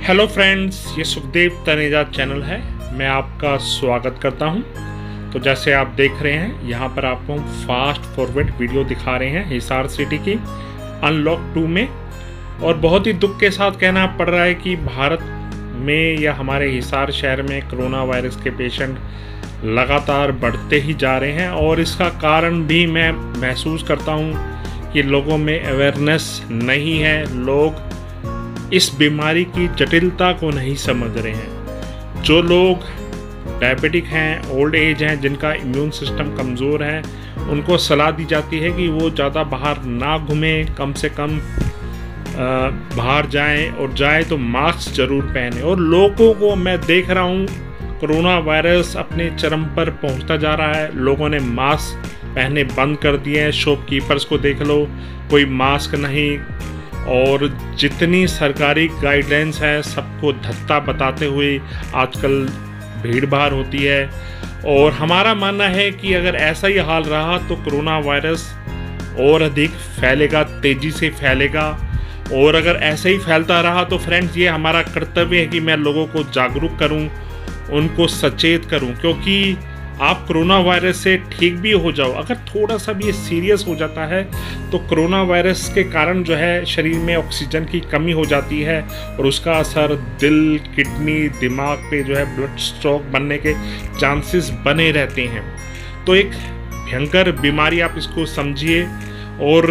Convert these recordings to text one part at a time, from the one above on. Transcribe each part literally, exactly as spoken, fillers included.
Hello friends, ये Sukhdev Taneja channel है। मैं आपका स्वागत करता हूं। तो जैसे आप देख रहे हैं, यहां पर आपको फास्ट फॉरवर्ड वीडियो दिखा रहे हैं हिसार सिटी की अनलॉक टू में। और बहुत ही दुख के साथ कहना पड़ रहा है कि भारत में या हमारे हिसार शहर में कोरोना वायरस के पेशेंट लगातार बढ़ते ही जा रहे हैं। और इसका कारण भी मैं महसूस करता हूं कि लोगों में अवेयरनेस नहीं है। लोग इस बीमारी की जटिलता को नहीं समझ रहे हैं। जो लोग डायबिटिक हैं, ओल्ड एज हैं, जिनका इम्यून सिस्टम कमज़ोर है, उनको सलाह दी जाती है कि वो ज़्यादा बाहर ना घूमें, कम से कम बाहर जाएं, और जाएं तो मास्क ज़रूर पहने। और लोगों को मैं देख रहा हूँ कोरोना वायरस अपने चरम पर पहुंचता जा रहा है। लोगों ने मास्क पहने बंद कर दिए हैं। शॉपकीपर्स को देख लो, कोई मास्क नहीं। और जितनी सरकारी गाइडलाइंस है सबको धत्ता बताते हुए आजकल भीड़ भाड़ होती है। और हमारा मानना है कि अगर ऐसा ही हाल रहा तो कोरोना वायरस और अधिक फैलेगा, तेज़ी से फैलेगा। और अगर ऐसे ही फैलता रहा तो फ्रेंड्स, ये हमारा कर्तव्य है कि मैं लोगों को जागरूक करूं, उनको सचेत करूं। क्योंकि आप कोरोना वायरस से ठीक भी हो जाओ, अगर थोड़ा सा भी ये सीरियस हो जाता है तो कोरोना वायरस के कारण जो है शरीर में ऑक्सीजन की कमी हो जाती है और उसका असर दिल, किडनी, दिमाग पे जो है ब्लड स्ट्रोक बनने के चांसेस बने रहते हैं। तो एक भयंकर बीमारी, आप इसको समझिए। और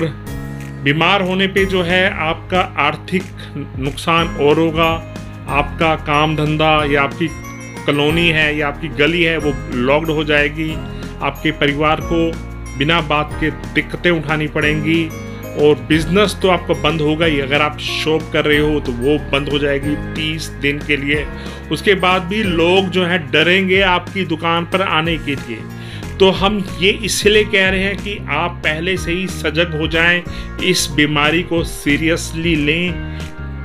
बीमार होने पे जो है आपका आर्थिक नुकसान और होगा, आपका काम धंधा या आपकी कॉलोनी है या आपकी गली है वो लॉक्ड हो जाएगी। आपके परिवार को बिना बात के दिक्कतें उठानी पड़ेंगी। और बिजनेस तो आपका बंद होगा ही। अगर आप शॉप कर रहे हो तो वो बंद हो जाएगी तीस दिन के लिए। उसके बाद भी लोग जो है डरेंगे आपकी दुकान पर आने के लिए। तो हम ये इसलिए कह रहे हैं कि आप पहले से ही सजग हो जाएं, इस बीमारी को सीरियसली लें।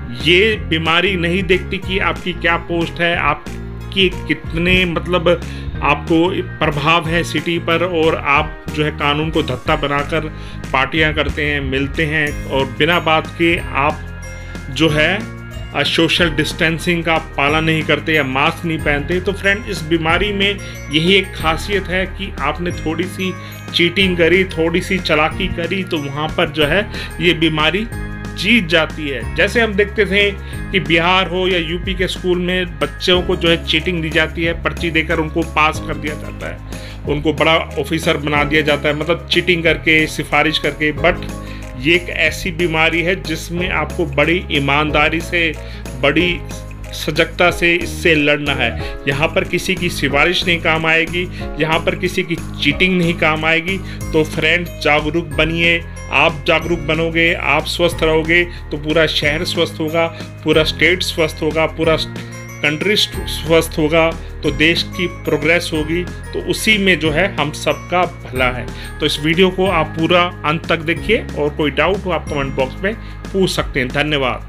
ये बीमारी नहीं देखती कि आपकी क्या पोस्ट है, आप कि कितने मतलब आपको प्रभाव है सिटी पर, और आप जो है कानून को धत्ता बनाकर पार्टियां करते हैं, मिलते हैं, और बिना बात के आप जो है सोशल डिस्टेंसिंग का पालन नहीं करते या मास्क नहीं पहनते। तो फ्रेंड, इस बीमारी में यही एक खासियत है कि आपने थोड़ी सी चीटिंग करी, थोड़ी सी चालाकी करी, तो वहाँ पर जो है ये बीमारी जीत जाती है। जैसे हम देखते थे कि बिहार हो या यूपी के स्कूल में बच्चों को जो है चीटिंग दी जाती है, पर्ची देकर उनको पास कर दिया जाता है, उनको बड़ा ऑफिसर बना दिया जाता है, मतलब चीटिंग करके, सिफारिश करके। बट ये एक ऐसी बीमारी है जिसमें आपको बड़ी ईमानदारी से, बड़ी सजगता से इससे लड़ना है। यहाँ पर किसी की सिफारिश नहीं काम आएगी, यहाँ पर किसी की चीटिंग नहीं काम आएगी। तो फ्रेंड, जागरूक बनिए। आप जागरूक बनोगे, आप स्वस्थ रहोगे तो पूरा शहर स्वस्थ होगा, पूरा स्टेट स्वस्थ होगा, पूरा कंट्री स्वस्थ होगा, तो देश की प्रोग्रेस होगी। तो उसी में जो है हम सबका भला है। तो इस वीडियो को आप पूरा अंत तक देखिए, और कोई डाउट हो आप कमेंट बॉक्स में पूछ सकते हैं। धन्यवाद।